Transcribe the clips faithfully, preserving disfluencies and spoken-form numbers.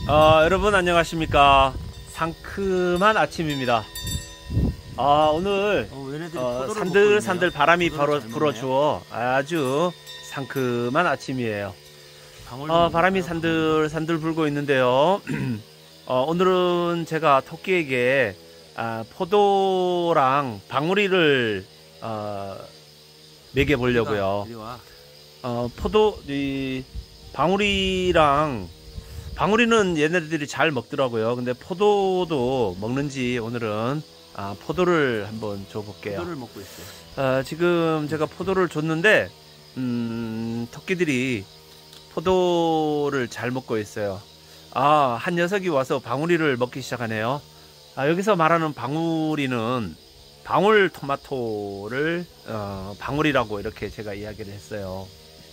어, 여러분 안녕하십니까. 상큼한 아침입니다. 아, 오늘 어, 얘네들이 어, 포도를 산들산들 먹고 바람이 포도를 바로 잘 불어주어 아주 상큼한 아침이에요. 방울 어, 바람이 먹을까요? 산들산들 불고 있는데요. 어, 오늘은 제가 토끼에게 아, 포도랑 방울이를 어, 먹여보려고요. 이리 와. 어, 포도, 이, 방울이랑, 방울이는 얘네들이 잘 먹더라고요. 근데 포도도 먹는지 오늘은, 아, 포도를 한번 줘볼게요. 포도를 먹고 있어요. 아, 지금 제가 포도를 줬는데, 음, 토끼들이 포도를 잘 먹고 있어요. 아, 한 녀석이 와서 방울이를 먹기 시작하네요. 아, 여기서 말하는 방울이는 방울 토마토를, 어, 방울이라고 이렇게 제가 이야기를 했어요.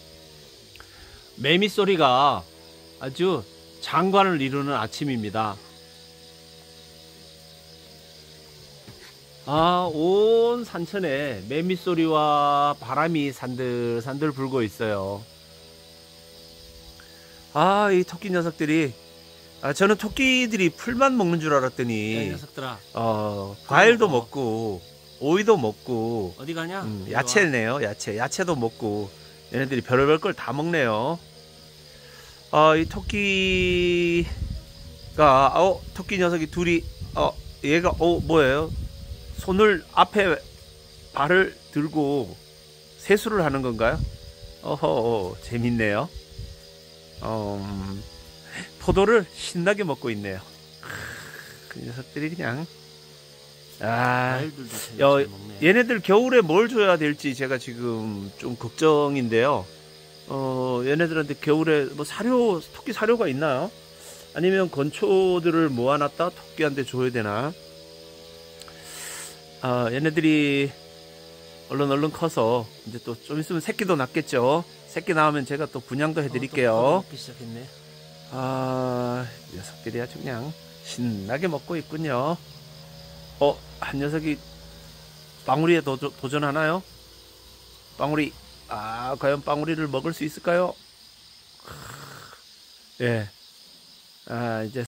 매미 소리가 아주 장관을 이루는 아침입니다. 아, 온 산천에 매미 소리와 바람이 산들산들 불고 있어요. 아, 이 토끼 녀석들이, 아, 저는 토끼들이 풀만 먹는 줄 야, 이 알았더니, 녀석들아. 어, 과일도 먹어. 먹고, 오이도 먹고, 어디 가냐? 음, 이리 와. 야채네요. 야채. 야채도 먹고 얘네들이 별의별 걸 다 먹네요. 어, 이 토끼가 어, 토끼 녀석이 둘이 어, 얘가 어, 뭐예요? 손을 앞에 발을 들고 세수를 하는 건가요? 어허, 어, 재밌네요. 어, 음, 포도를 신나게 먹고 있네요. 그 녀석들이 그냥 아, 과일들도 잘, 여, 잘 먹네. 얘네들 겨울에 뭘 줘야 될지 제가 지금 좀 걱정인데요. 어, 얘네들한테 겨울에 뭐 사료, 토끼 사료가 있나요? 아니면 건초들을 모아놨다 토끼한테 줘야 되나? 아, 얘네들이 얼른 얼른 커서 이제 또 좀 있으면 새끼도 낳겠죠. 새끼 낳으면 제가 또 분양도 어, 또 해드릴게요. 포도 먹기 시작했네. 아, 이 녀석들이 아주 그냥 신나게 먹고 있군요. 어, 한 녀석이 방울이에 도전, 도전하나요? 방울이, 아, 과연 방울이를 먹을 수 있을까요? 예. 아, 이제